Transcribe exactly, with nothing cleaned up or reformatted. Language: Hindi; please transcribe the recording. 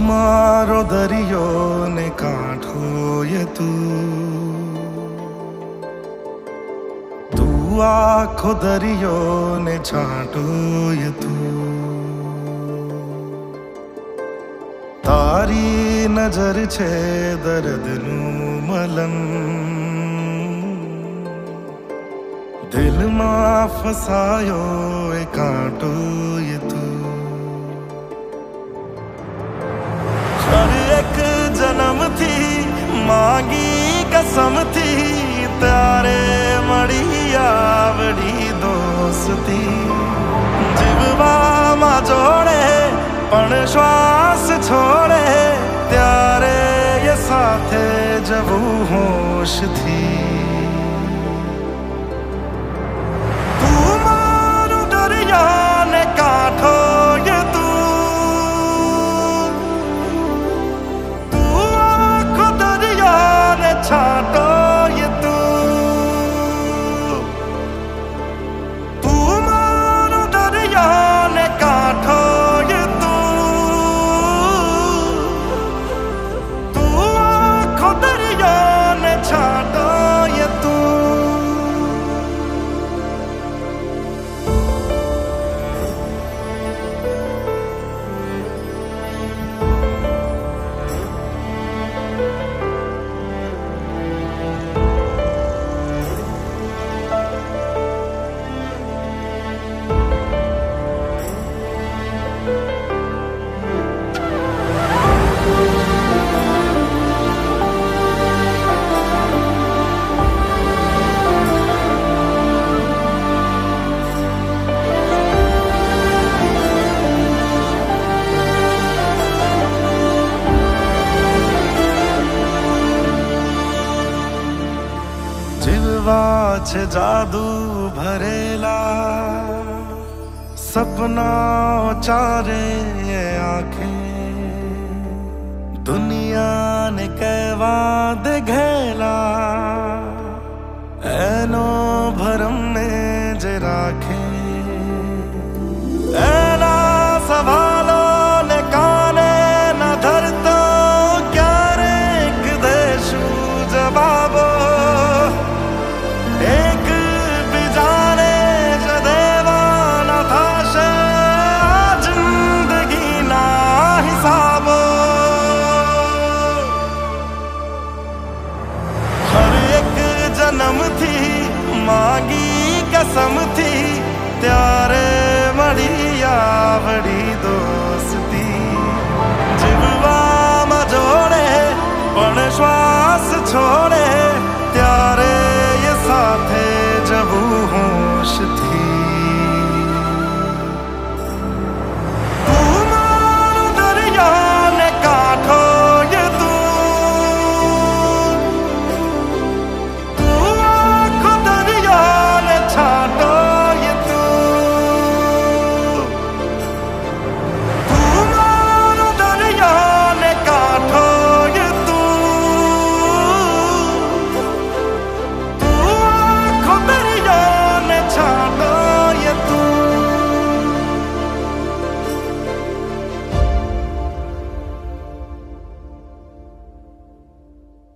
मारो दरियो ने कांठो ये तू तू आखो दरियो ने छांटो ये तू तारी नजर छे दर्द नू मलन दिल मां फसायो ए कांटो ये तू हर एक जन्म थी मांगी कसम थी तारे मड़ी आवड़ी दोस्ती जीववा मा जोड़े पण श्वास छोड़े त्यारे ये साथे जब होश थी छाटो ये तू तू मारो दरिया ने काठो ये तू तू आखो दरिया ने छाटो ये तू छे जादू भरेला सपना चारे आंखें दुनिया ने कहवा दे